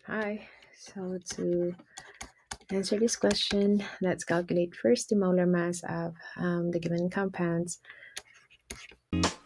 Hi, so to answer this question, let's calculate first the molar mass of the given compounds.